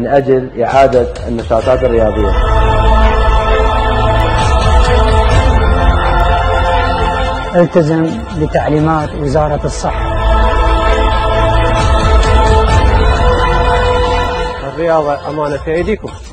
أجل إعادة النشاطات الرياضية. التزم بتعليمات وزارة الصحة. الرياضة أمانة في أيديكم.